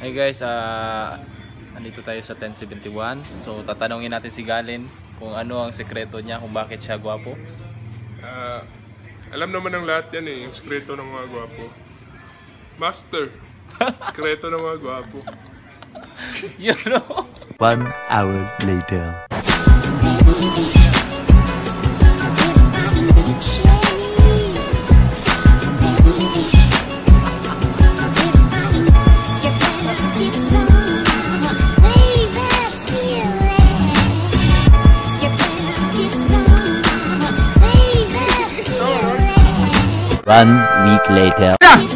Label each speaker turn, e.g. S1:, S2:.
S1: Hey guys, andito tayo sa 1071. So tatanungin natin si Galen kung ano ang sekreto niya, kung bakit siya gwapo.
S2: Alam naman ng lahat yan yung sekreto ng mga gwapo. Master, sekreto ng mga gwapo.
S1: You know?
S3: 1 hour later. One week later.